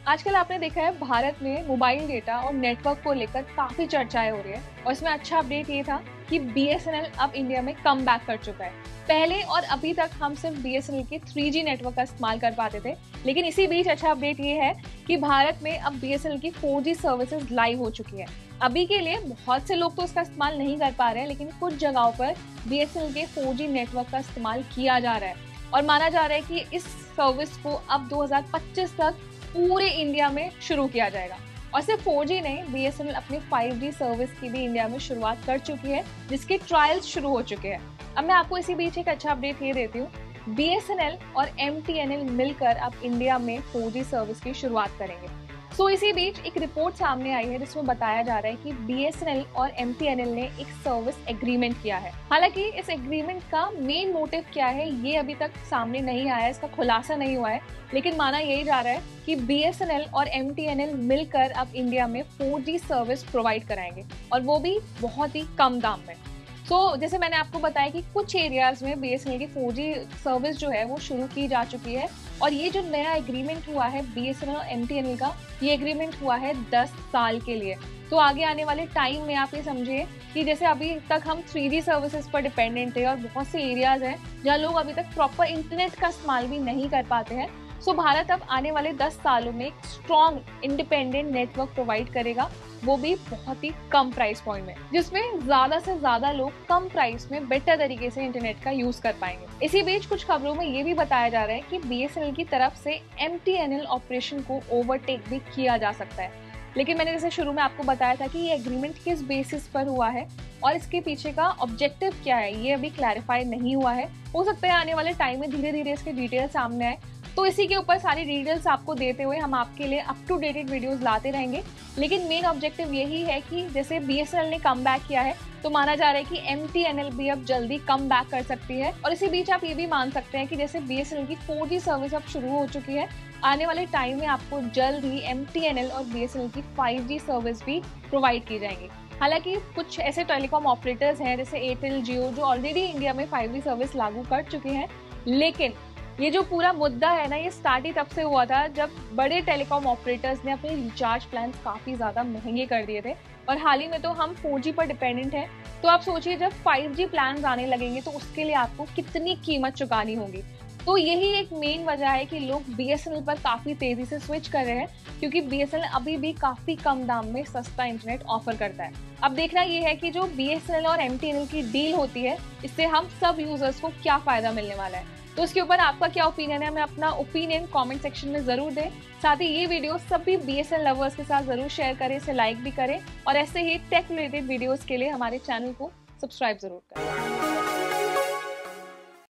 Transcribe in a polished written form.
आजकल आपने देखा है भारत में मोबाइल डेटा और नेटवर्क को लेकर काफी चर्चाएं हो रही है और इसमें अच्छा अपडेट ये था कि बीएसएनएल अब इंडिया में कम बैक कर चुका है। पहले और अभी तक हम सिर्फ बीएसएनएल के 3G नेटवर्क का इस्तेमाल कर पाते थे, लेकिन इसी बीच अच्छा अपडेट ये है कि भारत में अब बीएसएनएल की 4G सर्विसेज लाइव हो चुकी है। अभी के लिए बहुत से लोग तो उसका इस्तेमाल नहीं कर पा रहे हैं, लेकिन कुछ जगहों पर बीएसएनएल के 4G नेटवर्क का इस्तेमाल किया जा रहा है और माना जा रहा है कि इस सर्विस को अब 2025 तक पूरे इंडिया में शुरू किया जाएगा। और सिर्फ 4G नहीं, बीएसएनएल अपनी 5G सर्विस की भी इंडिया में शुरुआत कर चुकी है, जिसके ट्रायल्स शुरू हो चुके हैं। अब मैं आपको इसी बीच एक अच्छा अपडेट ये देती हूँ, बीएसएनएल और एमटीएनएल मिलकर अब इंडिया में 4G सर्विस की शुरुआत करेंगे। इसी बीच एक रिपोर्ट सामने आई है जिसमें बताया जा रहा है कि बीएसएनएल और एमटीएनएल ने एक सर्विस एग्रीमेंट किया है। हालांकि इस एग्रीमेंट का मेन मोटिव क्या है ये अभी तक सामने नहीं आया है, इसका खुलासा नहीं हुआ है, लेकिन माना यही जा रहा है कि बीएसएनएल और एमटीएनएल मिलकर अब इंडिया में 4G सर्विस प्रोवाइड कराएंगे और वो भी बहुत ही कम दाम में। जैसे मैंने आपको बताया कि कुछ एरियाज में बीएसएनएल की 4G सर्विस जो है वो शुरू की जा चुकी है और ये जो नया एग्रीमेंट हुआ है बीएसएनएल और एमटीएनएल का, ये एग्रीमेंट हुआ है 10 साल के लिए। तो आगे आने वाले टाइम में आप ये समझिए कि जैसे अभी तक हम 3G सर्विसेज पर डिपेंडेंट है और बहुत से एरियाज हैं जहाँ लोग अभी तक प्रॉपर इंटरनेट का इस्तेमाल भी नहीं कर पाते हैं। भारत अब आने वाले 10 सालों में एक स्ट्रॉन्ग इंडिपेंडेंट नेटवर्क प्रोवाइड करेगा, वो भी बहुत ही कम प्राइस पॉइंट में, जिसमें ज्यादा से ज्यादा लोग कम प्राइस में बेटर तरीके से इंटरनेट का यूज कर पाएंगे। इसी बीच कुछ खबरों में ये भी बताया जा रहा है कि बीएसएनएल की तरफ से एमटीएनएल ऑपरेशन को ओवरटेक भी किया जा सकता है, लेकिन मैंने जैसे शुरू में आपको बताया था कि ये एग्रीमेंट किस बेसिस पर हुआ है और इसके पीछे का ऑब्जेक्टिव क्या है ये अभी क्लैरिफाई नहीं हुआ है। हो सकता है आने वाले टाइम में धीरे धीरे इसके डिटेल सामने आए, तो इसी के ऊपर सारी डिटेल्स आपको देते हुए हम आपके लिए अप टू डेटेड वीडियोस लाते रहेंगे। लेकिन मेन ऑब्जेक्टिव यही है कि जैसे बीएसएनएल ने कम बैक किया है, तो माना जा रहा है कि एमटीएनएल भी अब जल्दी कम बैक कर सकती है। और इसी बीच आप ये भी मान सकते हैं कि जैसे बीएसएनएल की 4G सर्विस अब शुरू हो चुकी है, आने वाले टाइम में आपको जल्द ही एमटीएनएल और बीएसएनएल की 5G सर्विस भी प्रोवाइड की जाएंगी। हालांकि कुछ ऐसे टेलीकॉम ऑपरेटर्स हैं जैसे एयरटेल, जियो जो ऑलरेडी इंडिया में 5G सर्विस लागू कर चुके हैं, लेकिन ये जो पूरा मुद्दा है ना, ये स्टार्ट ही तब से हुआ था जब बड़े टेलीकॉम ऑपरेटर्स ने अपने रिचार्ज प्लान काफ़ी ज़्यादा महंगे कर दिए थे और हाल ही में तो हम 4G पर डिपेंडेंट हैं। तो आप सोचिए जब 5G प्लान आने लगेंगे तो उसके लिए आपको कितनी कीमत चुकानी होगी। तो यही एक मेन वजह है कि लोग बीएसएनएल पर काफ़ी तेज़ी से स्विच कर रहे हैं, क्योंकि बीएसएनएल अभी भी काफ़ी कम दाम में सस्ता इंटरनेट ऑफर करता है। अब देखना ये है कि जो बीएसएनएल और एमटीएनएल की डील होती है, इससे हम सब यूजर्स को क्या फ़ायदा मिलने वाला है। तो उसके ऊपर आपका क्या ओपिनियन है, हमें अपना ओपिनियन कमेंट सेक्शन में ज़रूर दें। साथ ही ये वीडियो सभी बीएसएनएल लवर्स के साथ ज़रूर शेयर करें, इसे लाइक भी करें और ऐसे ही टेक रिलेटेड वीडियोस के लिए हमारे चैनल को सब्सक्राइब ज़रूर करें।